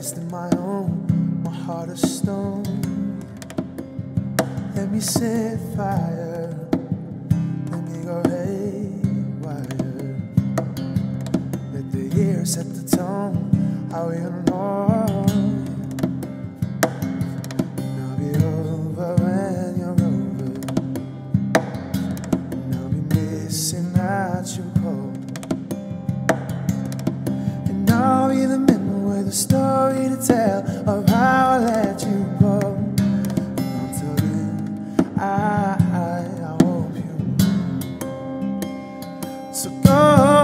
rest in my own, my heart of stone. Let me set fire, let me go haywire. Let the years set the tone, how we gonna know? And I'll be over when you're over, and I'll be missing out your cold. And I'll be the memory with a story to tell of how I let you go. Until then, I hope you know. So go,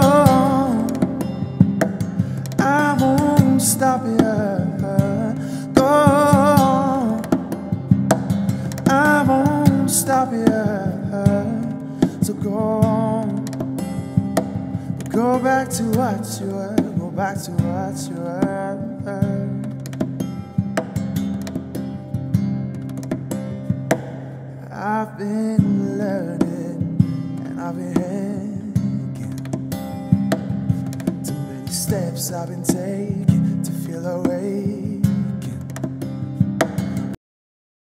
I won't stop you. Go, I won't stop you. So go back to what you were. Go back to what you were. I've been learning and I've been hanging. Too many steps I've been taking to feel awake.